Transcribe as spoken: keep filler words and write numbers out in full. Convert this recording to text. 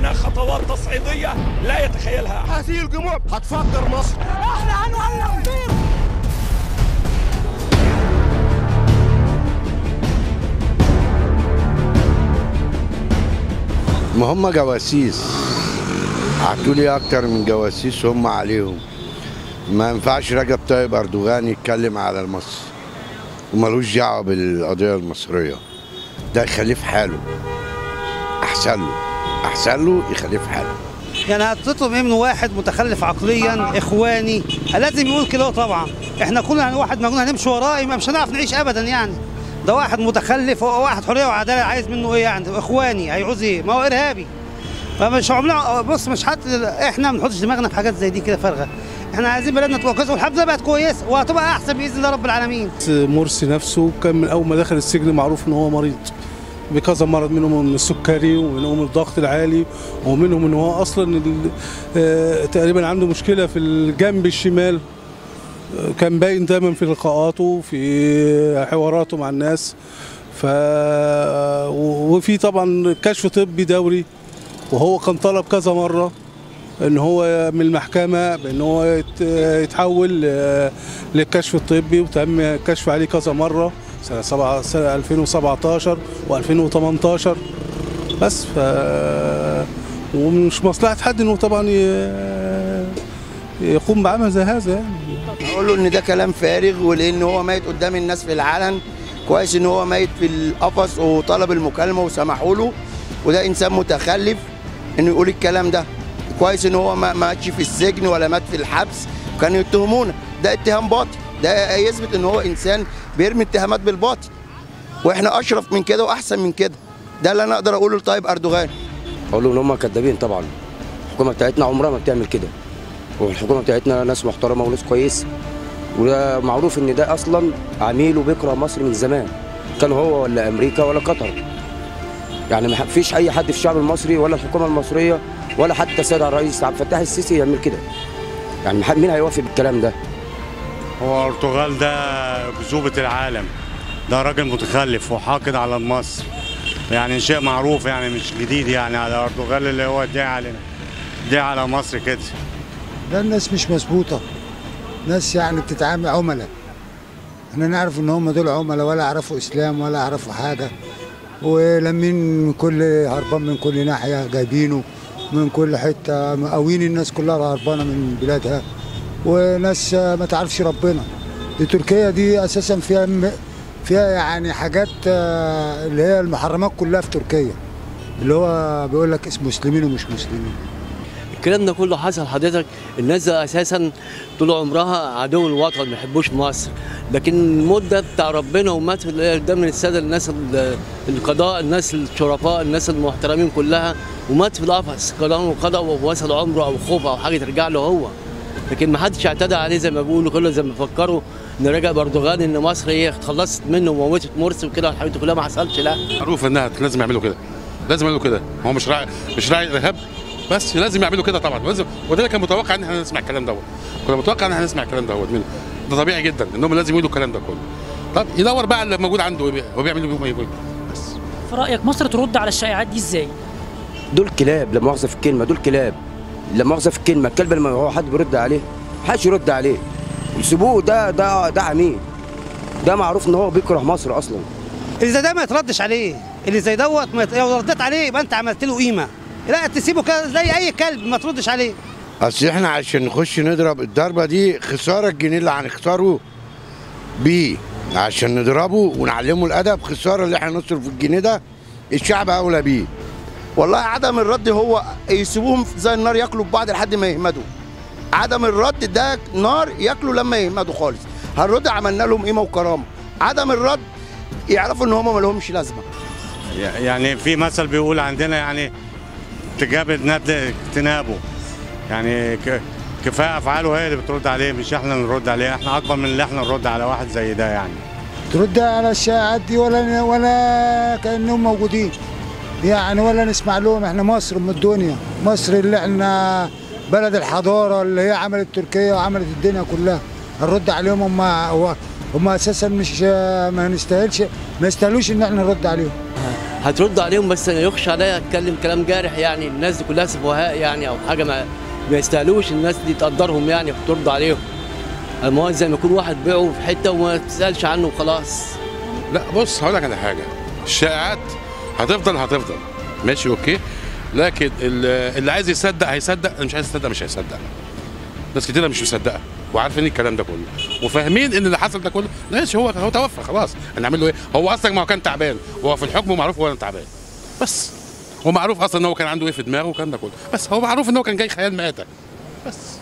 هناك خطوات تصعيدية لا يتخيلها. هذه الجموع هتفجر مصر. احنا هنولع فيهم. ما هم جواسيس، عطوا لي اكتر من جواسيس هم عليهم. ما ينفعش رجب طيب اردوغان يتكلم على مصر ومالوش دعوه بالقضيه المصريه. ده يخليه في حاله، احسن له احسن له يخليه في حاله. يعني هتطلب ايه من واحد متخلف عقليا اخواني؟ لازم يقول كده طبعا. احنا كلنا واحد مجنون هنمشي وراه مش هنعرف نعيش ابدا. يعني ده واحد متخلف، هو واحد حريه وعداله، عايز منه ايه يعني؟ اخواني هيعوز ايه؟ ما هو ارهابي. فمش عملنا بص مش حتى احنا ما بنحطش دماغنا في حاجات زي دي كده فارغه. احنا عايزين بلدنا تبقى كويسه، والحمد لله بقت كويسه وهتبقى احسن باذن الله رب العالمين. مرسي نفسه كان من اول ما دخل السجن معروف ان هو مريض بكذا مرض، منهم السكري ومنهم الضغط العالي ومنهم ان هو اصلا تقريبا عنده مشكله في الجنب الشمال. كان باين دايما في لقاءاته في حواراته مع الناس. ف وفي طبعا كشف طبي دوري، وهو كان طلب كذا مره ان هو من المحكمه بان هو يتحول للكشف الطبي، وتم الكشف عليه كذا مره سنه سبعة سنه ألفين وسبعتاشر وألفين وتمنتاشر. بس ف ومش مصلحه حد انه طبعا يقوم بعمل زي هذا. يعني اقول له ان ده كلام فارغ، ولان هو ميت قدام الناس في العلن. كويس ان هو ميت في القفص وطلب المكالمه وسمحوا له، وده انسان متخلف انه يقول الكلام ده. كويس ان هو ما ماتش في السجن ولا مات في الحبس، كانوا يتهمونا. ده اتهام باطل، ده يثبت ان هو انسان بيرمي اتهامات بالباطل، واحنا اشرف من كده واحسن من كده. ده اللي انا اقدر اقوله لطيب اردوغان. اقول له ان هم كدابين طبعا. الحكومه بتاعتنا عمرها ما بتعمل كده، والحكومه بتاعتنا ناس محترمه وناس كويسه، وده معروف ان ده اصلا عميل وبيكره مصر من زمان، كان هو ولا امريكا ولا قطر. يعني ما فيش اي حد في الشعب المصري ولا الحكومه المصريه ولا حتى السيد الرئيس عبد الفتاح السيسي يعمل كده. يعني مين هيوافق بالكلام ده؟ هو أردوغان ده بذوبة العالم، ده راجل متخلف وحاقد على مصر. يعني شيء معروف، يعني مش جديد يعني على أردوغان اللي هو ادعي علينا، ادعي على مصر كده. ده الناس مش مظبوطه، ناس يعني بتتعامل عملاء. احنا نعرف ان هم دول عملاء، ولا يعرفوا اسلام ولا يعرفوا حاجه، ولمين من كل هربان من كل ناحيه، جايبينه من كل حته، مقاوين الناس كلها هربانه من بلادها، وناس ما تعرفش ربنا. دي تركيا دي اساسا فيها فيها يعني حاجات اللي هي المحرمات كلها في تركيا، اللي هو بيقول لك اسم مسلمين ومش مسلمين. الكلام ده كله حصل حضرتك. الناس ده اساسا طول عمرها عدو الوطن، ما يحبوش مصر. لكن المده بتاع ربنا ومات ده من الساده، الناس القضاء، الناس الشرفاء، الناس المحترمين كلها، ومات في القفص قضاء وقضاء ووصل عمره او خوف او حاجه ترجع له هو. لكن ما حدش اعتدى عليه زي ما بيقولوا كله، زي ما بيفكروا ان رجب اردوغان ان مصر هي اتخلصت منه وموتت مرسي وكده والحاجات كلها. ما حصلش. لا، معروف انها لازم يعملوا كده، لازم يعملوا كده. هو مش راعي مش راعي ارهاب، بس لازم يعملوا كده طبعا. لازم، وده كان متوقع ان احنا نسمع الكلام دوت. كنا متوقع ان احنا نسمع الكلام دوت منه. ده طبيعي جدا انهم لازم يقولوا الكلام ده كله. طب يدور بقى اللي موجود عنده هو بيعمل بيهم ايه بس. في رايك مصر ترد على الشائعات دي ازاي؟ دول كلاب، لا مؤاخذه في الكلمه، دول كلاب، لا مؤاخذه في الكلمه. الكلب لما هو حد بيرد عليه محدش يرد عليه، يسيبوه. ده ده ده عميل، ده معروف ان هو بيكره مصر اصلا. اللي زي ده ما يتردش عليه، اللي زي دوت لو رديت عليه يبقى انت عملت له قيمه. لا، تسيبه كده زي اي كلب، ما تردش عليه. اصل احنا عشان نخش نضرب الضربه دي خساره الجنيه اللي هنخسره بيه، عشان نضربه ونعلمه الادب خساره اللي احنا نصرف في الجنيه ده، الشعب اولى بيه. والله عدم الرد هو يسيبوهم زي النار ياكلوا ببعض لحد ما يهمدوا. عدم الرد ده نار ياكلوا لما يهمدوا خالص. هنرد عملنا لهم قيمه وكرامه. عدم الرد يعرفوا ان هم ما لهمش لازمه. يعني في مثل بيقول عندنا يعني تجاب الند تنابه. يعني كفايه افعاله هي اللي بترد عليه، مش احنا اللي نرد عليه. احنا اكبر من اللي احنا نرد على واحد زي ده. يعني ترد على الشائعات دي ولا ولا كانهم موجودين يعني، ولا نسمع لهم. احنا مصر من الدنيا، مصر اللي احنا بلد الحضاره اللي هي عملت تركيا وعملت الدنيا كلها. هنرد عليهم؟ هم هم اساسا مش ما نستاهلش، ما يستاهلوش ان احنا نرد عليهم. هترد عليهم، بس يخشى عليا اتكلم كلام جارح يعني. الناس دي كلها سفهاء يعني، او حاجه ما, ما يستاهلوش الناس دي تقدرهم يعني وترد عليهم. المواد زي ما يكون واحد بيعه في حته وما تسالش عنه وخلاص. لا بص هقول لك على حاجه، الشائعات هتفضل هتفضل ماشي اوكي، لكن اللي عايز يصدق هيصدق، اللي مش عايز يصدق مش هيصدق. ناس كتيره مش مصدقه وعارفين الكلام ده كله وفاهمين ان اللي حصل ده كله ماشي، هو هو توفى خلاص، هنعمل له ايه؟ هو اصلا ما هو كان تعبان، هو في الحكم معروف هو تعبان بس، هو معروف اصلا ان هو كان عنده ايه في دماغه والكلام ده كله، بس هو معروف ان هو كان جاي خيال مآتة بس.